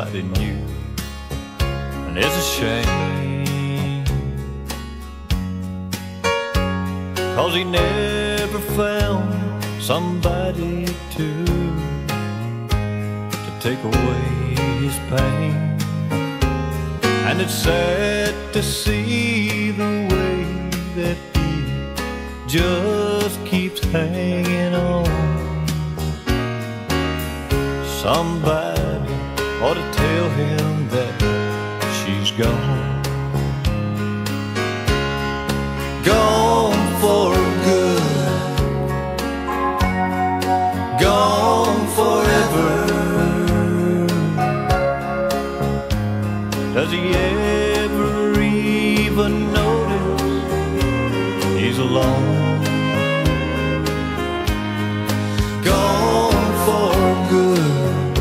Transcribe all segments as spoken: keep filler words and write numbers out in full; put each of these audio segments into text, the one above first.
nobody knew. And it's a shame, 'cause he never found somebody to to take away his pain. And it's sad to see the way that he just keeps hanging on. Somebody ought to tell him that she's gone. Gone for good, gone forever. Does he ever even notice he's alone? Gone for good,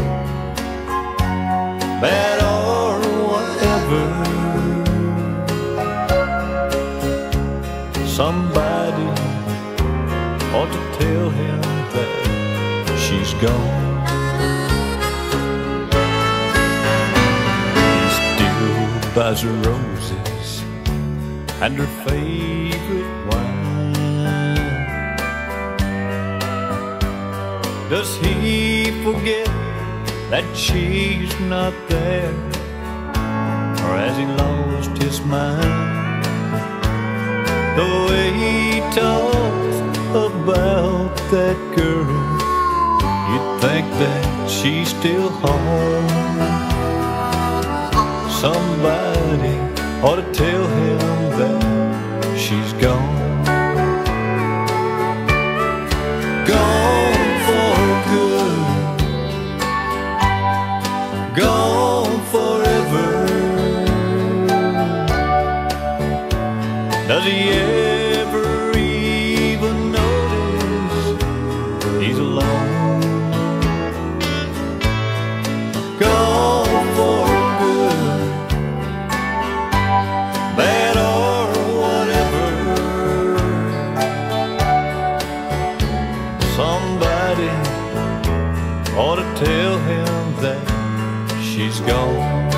bad or whatever. Somebody ought to tell him that she's gone. He still buys her roses and her favorite wine. Does he forget that she's not there, or has he lost his mind? The way he talks about that girl, you'd think that she's still home. Somebody ought to tell him that she's gone. Gone for good, gone forever. Does he ever even notice he's alone? Gone for good, bad or whatever. Somebody ought to tell him that she's gone.